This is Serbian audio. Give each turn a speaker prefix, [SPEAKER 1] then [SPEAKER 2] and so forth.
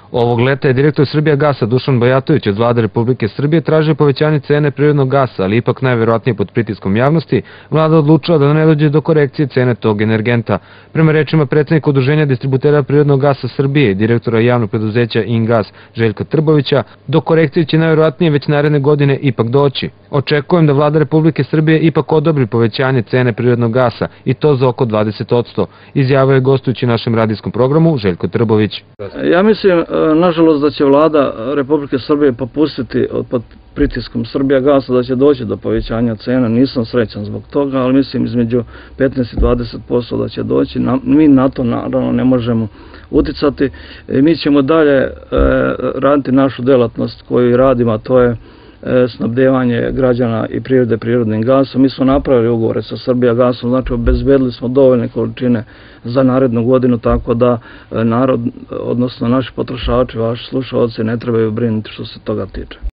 [SPEAKER 1] Ovog leta je direktor Srbijagasa Dušan Bajatović od Vlade Republike Srbije tražio povećanje cene prirodnog gasa, ali ipak najverovatnije pod pritiskom javnosti, vlada odlučila da ne dođe do korekcije cene tog energenta. Prema rečima predsednika Udruženja distributera prirodnog gasa Srbije i direktora javnog preduzeća Ingas Željka Trbovića, do korekcije će najverovatnije već naredne godine ipak doći. Očekujem da Vlada Republike Srbije ipak odobri povećanje cene prirodnog gasa i to za oko 20%, izjavio je gostujući našem radijskom programu Željko Trbović.
[SPEAKER 2] Ja mislim, nažalost, da će Vlada Republike Srbije popustiti pod pritiskom Srbijagasa, da će doći do povećanja cena. Nisam srećan zbog toga, ali mislim između 15 i 20% da će doći. Mi na to naravno ne možemo uticati. Mi ćemo dalje raditi našu delatnost koju radimo, a to je snabdevanje građana i privrede prirodnim gasom. Mi smo napravili ugovore sa Srbijagasom, znači obezbedili smo dovoljne količine za narednu godinu, tako da narod, odnosno naši potrošači, vaši slušaoci, ne trebaju brinuti što se toga tiče.